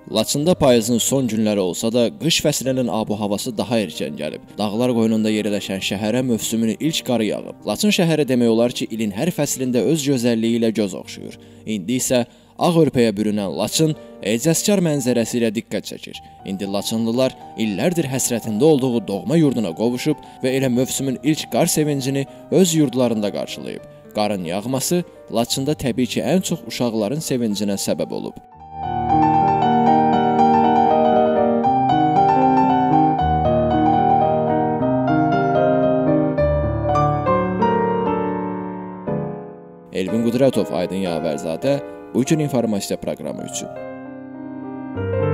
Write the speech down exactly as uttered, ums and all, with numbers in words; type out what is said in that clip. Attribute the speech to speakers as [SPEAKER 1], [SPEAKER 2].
[SPEAKER 1] Laçında payızın son günləri olsa da, qış fəslinin abu-havası daha erkən gəlib. Dağlar qoynunda yerləşən şəhərə mövsümün ilk qarı yağıb. Laçın şəhəri demək olar ki, ilin hər fəslində öz gözəlliyi ilə göz oxşuyur. İndi isə ağ örpəyə bürünən Laçın ecazkar mənzərəsi ilə diqqət çəkir. İndi Laçınlılar illərdir həsrətində olduğu doğma yurduna qovuşub və elə mövsümün ilk qar sevincini öz yurdlarında qarşılayıb. Qarın yağması Laçında təbii ki, ən çox uşaqların sevincinə səbəb olub. Elvin Qudratov, Aydın Yavərzadə, Bugün informasiya proqramı üçün.